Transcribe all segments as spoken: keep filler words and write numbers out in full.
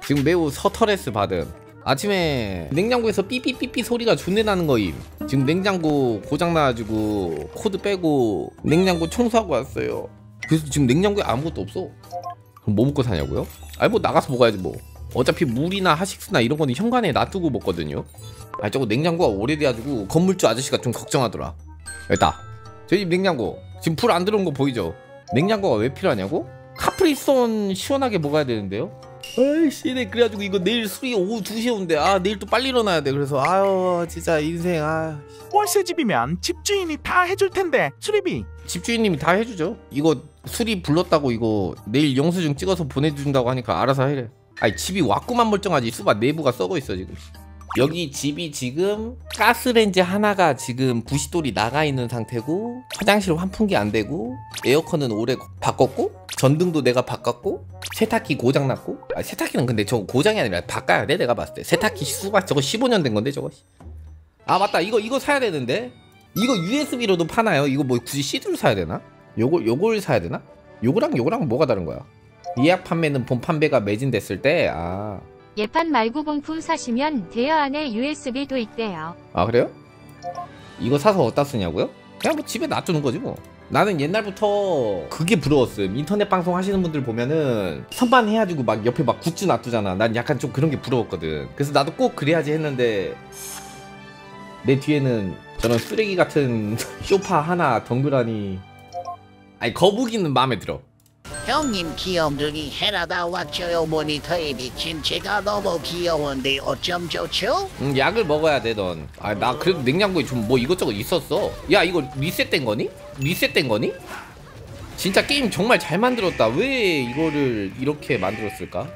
지금 매우 서터레스 받음. 아침에 냉장고에서 삐삐삐삐 소리가 존내 나는 거임. 지금 냉장고 고장나가지고 코드 빼고 냉장고 청소하고 왔어요. 그래서 지금 냉장고에 아무것도 없어. 그럼 뭐 먹고 사냐고요? 아니 뭐 나가서 먹어야지 뭐. 어차피 물이나 하식스나 이런 거는 현관에 놔두고 먹거든요. 아니 저거 냉장고가 오래돼가지고 건물주 아저씨가 좀 걱정하더라. 여기다. 저희 집 냉장고 지금 불 안 들어온 거 보이죠? 냉장고가 왜 필요하냐고? 카프리선 시원하게 먹어야 되는데요? 아이씨, 네 그래가지고 이거 내일 술이 오후 두 시에 온대. 아 내일 또 빨리 일어나야 돼. 그래서 아유 진짜 인생. 아 월세집이면 집주인이 다 해줄 텐데 수리비 집주인님이 다 해주죠. 이거 수리 불렀다고 이거 내일 영수증 찍어서 보내준다고 하니까 알아서 해래. 아니 집이 왔구만 멀쩡하지. 수바 내부가 썩어 있어 지금. 여기 집이 지금 가스레인지 하나가 지금 부싯돌이 나가 있는 상태고, 화장실 환풍기 안 되고, 에어컨은 올해 바꿨고, 전등도 내가 바꿨고, 세탁기 고장났고. 아 세탁기는 근데 저거 고장이 아니라 바꿔야 돼. 내가 봤을 때 세탁기 수가 저거 십오 년 된 건데 저거. 아 맞다, 이거 이거 사야 되는데. 이거 유에스비로도 파나요? 이거 뭐 굳이 씨디로 사야 되나? 요걸 요걸 사야 되나? 요거랑 요거랑 뭐가 다른 거야? 예약 판매는 본 판매가 매진됐을 때. 아 예판 말고 본품 사시면 대여 안에 유에스비도 있대요. 아 그래요? 이거 사서 어디다 쓰냐고요? 그냥 뭐 집에 놔두는 거지 뭐. 나는 옛날부터 그게 부러웠음. 인터넷 방송 하시는 분들 보면은 선반 해가지고 막 옆에 막 굿즈 놔두잖아. 난 약간 좀 그런 게 부러웠거든. 그래서 나도 꼭 그래야지 했는데 내 뒤에는 저런 쓰레기 같은 쇼파 하나 덩그라니. 아니 거북이는 마음에 들어. 형님 귀염둥이 해라다 왔죠요. 모니터에 비친 제가 너무 귀여운데 어쩜 좋죠? 음, 약을 먹어야 돼 넌. 아 나 그래도 냉장고에 좀 뭐 이것저것 있었어. 야 이거 리셋된 거니? 리셋된 거니? 진짜 게임 정말 잘 만들었다. 왜 이거를 이렇게 만들었을까?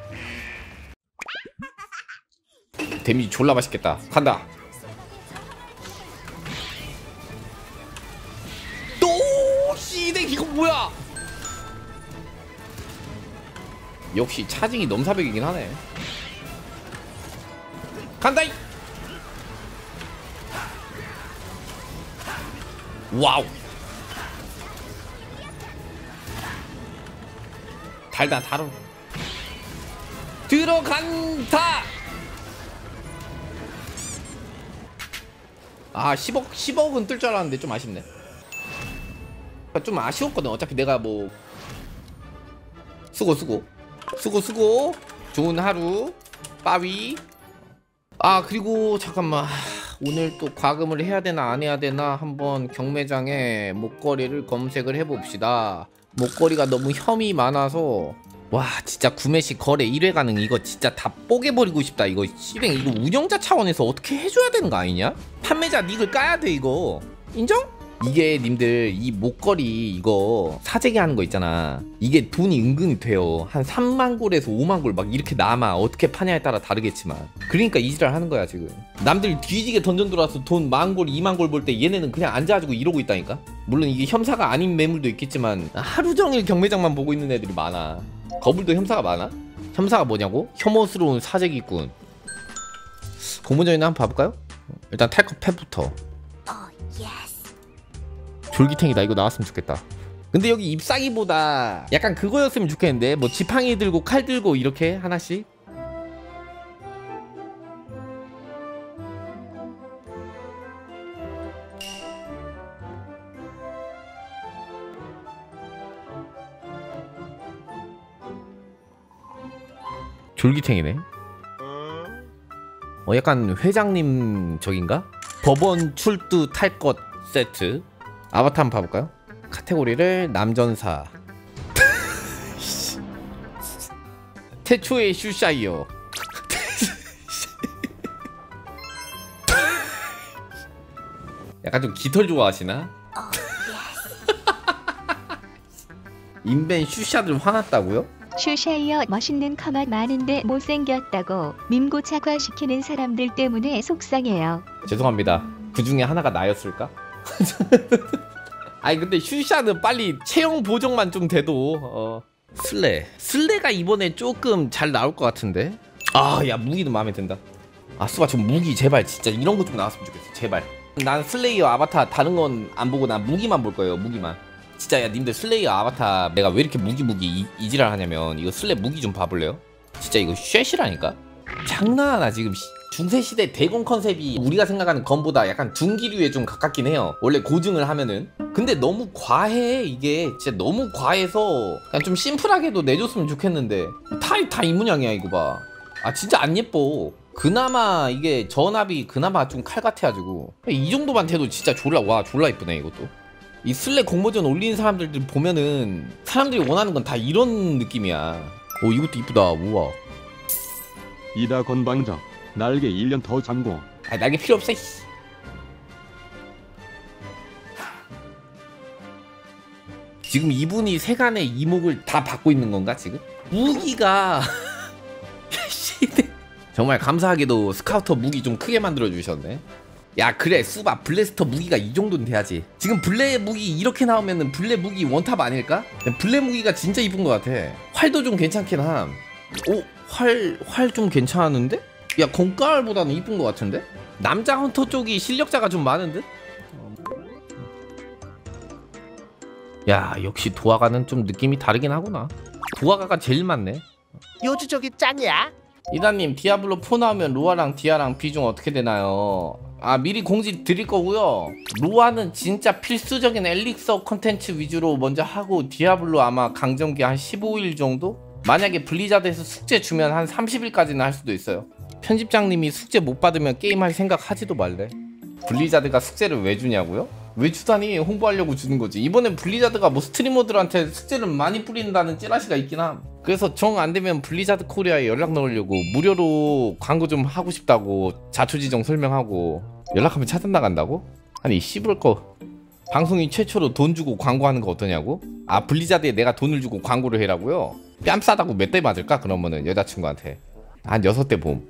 데미지 졸라 맛있겠다. 간다. 또 씨네 이거 뭐야? 역시 차징이 넘사벽이긴 하네. 간다이. 와우. 달다 다루. 들어간다. 아 십억 십억은 뜰 줄 알았는데 좀 아쉽네. 좀 아쉬웠거든. 어차피 내가 뭐 수고 수고 수고 수고 좋은 하루 빠위. 아 그리고 잠깐만, 오늘 또 과금을 해야 되나 안 해야 되나 한번 경매장에 목걸이를 검색을 해봅시다. 목걸이가 너무 혐이 많아서. 와 진짜 구매시 거래 일 회 가능. 이거 진짜 다 뽀개버리고 싶다. 이거 씨뱅 이거 운영자 차원에서 어떻게 해줘야 되는 거 아니냐? 판매자 닉을 까야 돼 이거. 인정? 이게 님들 이 목걸이 이거 사재기 하는 거 있잖아. 이게 돈이 은근히 돼요. 한 삼만 골에서 오만 골 막 이렇게 남아. 어떻게 파냐에 따라 다르겠지만. 그러니까 이지랄 하는 거야 지금. 남들 뒤지게 던전 들어와서 돈 만 골 이만 골 벌 때 얘네는 그냥 앉아가지고 이러고 있다니까. 물론 이게 혐사가 아닌 매물도 있겠지만 하루 종일 경매장만 보고 있는 애들이 많아. 거불도 혐사가 많아? 혐사가 뭐냐고? 혐오스러운 사재기꾼. 공모전이나 한번 봐볼까요? 일단 탈것 팻부터. 졸기탱이다. 이거 나왔으면 좋겠다. 근데 여기 잎사귀보다 약간 그거였으면 좋겠는데. 뭐 지팡이 들고 칼 들고 이렇게 하나씩. 졸기탱이네. 어 약간 회장님 저긴가? 법원 출두 탈 것 세트. 아바타 한번 봐볼까요? 카테고리를 남전사. 태초의 슈샤이어. 약간 좀 깃털 좋아하시나? 인벤 슈샤들 화났다고요? 슈샤이어 멋있는 커마 많은데 못생겼다고 밈고 착화시키는 사람들 때문에 속상해요. 죄송합니다. 그 중에 하나가 나였을까? 아니 근데 슈샤는 빨리 체형 보정만 좀 돼도. 어. 슬레 슬레가 이번에 조금 잘 나올 것 같은데. 아 야 무기도 마음에 든다. 아 수바 좀 무기 제발 진짜 이런 거 좀 나왔으면 좋겠어 제발. 난 슬레이어 아바타 다른 건 안 보고 난 무기만 볼 거예요. 무기만. 진짜 야 님들 슬레이어 아바타 내가 왜 이렇게 무기 무기 이, 이지랄 하냐면 이거 슬레 무기 좀 봐볼래요? 진짜 이거 쉐시라니까? 장난하나 지금 중세시대 대공 컨셉이 우리가 생각하는 건보다 약간 중기류에 좀 가깝긴 해요. 원래 고증을 하면은. 근데 너무 과해. 이게 진짜 너무 과해서 그냥 좀 심플하게도 내줬으면 좋겠는데 다 다 이 문양이야 이거 봐. 아 진짜 안 예뻐. 그나마 이게 전압이 그나마 좀 칼 같아가지고 이 정도만 돼도 진짜 졸라 와 졸라 이쁘네 이것도. 이 슬랙 공모전 올리는 사람들 보면은 사람들이 원하는 건 다 이런 느낌이야. 오 이것도 이쁘다. 우와. 이다 건방장 날개 일 년 더 잠궈. 아 날개 필요 없어. 이씨. 지금 이분이 세간의 이목을 다 받고 있는 건가 지금? 무기가 정말 감사하게도 스카우터 무기 좀 크게 만들어 주셨네. 야 그래 수바 블래스터 무기가 이 정도는 돼야지. 지금 블레 무기 이렇게 나오면은 블레 무기 원탑 아닐까? 블레 무기가 진짜 이쁜 것 같아. 활도 좀 괜찮긴 함. 오 활 활 좀 괜찮은데? 야 건깔보다는 이쁜 것 같은데? 남자 헌터 쪽이 실력자가 좀 많은 듯? 야 역시 도화가는 좀 느낌이 다르긴 하구나. 도화가가 제일 많네. 요주족이 짱이야. 이다님 디아블로 사 나오면 로아랑 디아랑 비중 어떻게 되나요? 아 미리 공지 드릴 거고요. 로아는 진짜 필수적인 엘릭서 콘텐츠 위주로 먼저 하고 디아블로 아마 강정기 한 십오 일 정도? 만약에 블리자드에서 숙제 주면 한 삼십 일까지는 할 수도 있어요. 편집장님이 숙제 못 받으면 게임할 생각 하지도 말래. 블리자드가 숙제를 왜 주냐고요? 왜 주다니? 홍보하려고 주는 거지. 이번엔 블리자드가 뭐 스트리머들한테 숙제를 많이 뿌린다는 찌라시가 있긴 함. 그래서 정 안되면 블리자드 코리아에 연락 넣으려고 무료로 광고 좀 하고 싶다고 자초지종 설명하고 연락하면 차단 나간다고? 아니 씹을 거 방송인 최초로 돈 주고 광고하는 거 어떠냐고? 아 블리자드에 내가 돈을 주고 광고를 해라고요? 뺨 싸다고 몇 대 맞을까? 그러면은 여자친구한테 한 여섯 대 봄.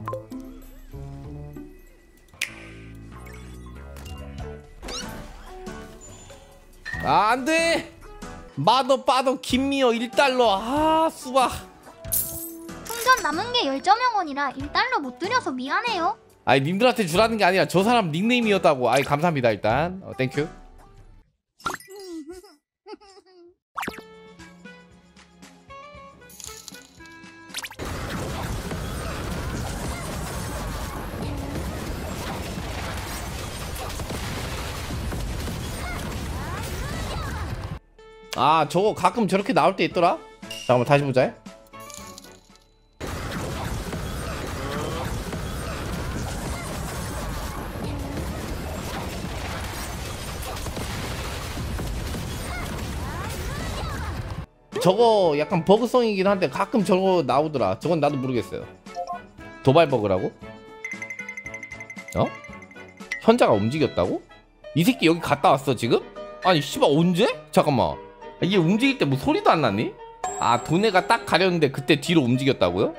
아 안돼! 마더 빠더 김미어 일 달러. 아 수박. 충전 남은 게 열 점 영원이라 일 달러 못 드려서 미안해요. 아니 님들한테 주라는 게 아니라 저 사람 닉네임이었다고. 아이 감사합니다 일단. 어, 땡큐. 아 저거 가끔 저렇게 나올 때 있더라? 잠깐만 다시 보자. 저거 약간 버그성이긴 한데 가끔 저거 나오더라. 저건 나도 모르겠어요. 도발 버그라고? 어? 현자가 움직였다고? 이 새끼 여기 갔다 왔어 지금? 아니 씨발 언제? 잠깐만 이게 움직일 때 뭐 소리도 안 났니? 아 도네가 딱 가렸는데 그때 뒤로 움직였다고요?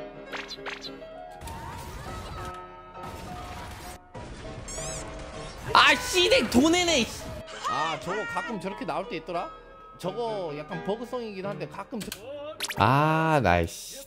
아 씨댕 도네네. 아 저거 가끔 저렇게 나올 때 있더라? 저거 약간 버그성이긴 한데 가끔 저... 아 나이씨.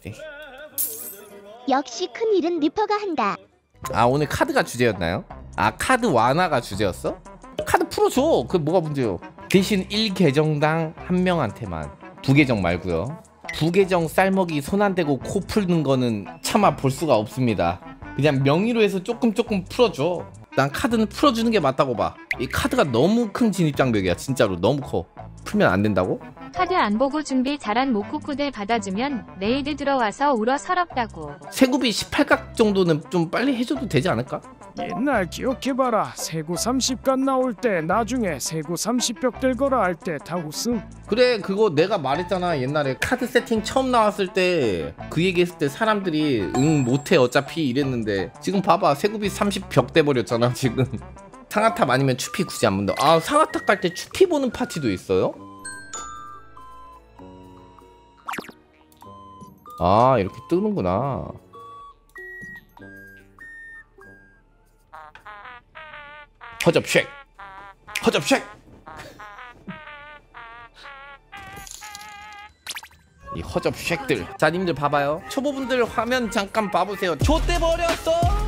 역시 큰일은 리퍼가 한다. 아 오늘 카드가 주제였나요? 아 카드 완화가 주제였어? 카드 풀어줘. 그게 뭐가 문제요? 대신 일 계정당 한 명한테만. 두 계정 말고요. 두 계정 쌀먹이 손 안 대고 코 풀는 거는 차마 볼 수가 없습니다. 그냥 명의로 해서 조금 조금 풀어줘. 난 카드는 풀어주는 게 맞다고 봐. 이 카드가 너무 큰 진입장벽이야. 진짜로 너무 커. 풀면 안 된다고? 카드 안 보고 준비 잘한 모코쿠들 받아주면 레이드 들어와서 울어 서럽다고. 세구비 십팔 각 정도는 좀 빨리 해줘도 되지 않을까? 옛날 기억해봐라. 세구 삼십 각 나올 때 나중에 세구 삼십 벽 들거라 할 때 다 웃음. 그래 그거 내가 말했잖아. 옛날에 카드 세팅 처음 나왔을 때 그 얘기했을 때 사람들이 응 못해 어차피 이랬는데 지금 봐봐 세구비 삼십 벽 돼버렸잖아 지금. 상하탑 아니면 추피 굳이 안 본다. 아 상하탑 갈 때 추피 보는 파티도 있어요? 아 이렇게 뜨는구나. 허접 쉑! 허접 쉑! 이 허접 쉑들. 자 님들 봐봐요. 초보분들 화면 잠깐 봐보세요. 좆대 버렸어.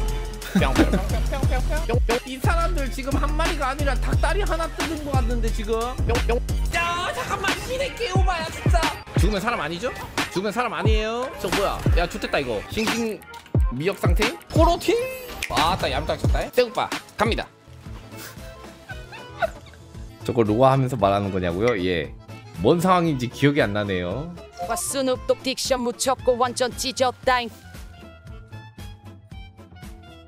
이 사람들 지금 한 마리가 아니라 닭다리 하나 뜯은 거 같는데 지금. 야 잠깐만 시네 개오바야 진짜. 죽으면 사람 아니죠? 죽은 사람 아니에요. 저 뭐야? 야 좋댔다 이거. 싱싱 미역 상태? 코로틴? 아따 얌딱 쳤다. 떼국바 갑니다. 저거 로아 하면서 말하는 거냐고요? 예. 뭔 상황인지 기억이 안 나네요. 스눕독 딕션 묻혔고 완전 찢었다잉.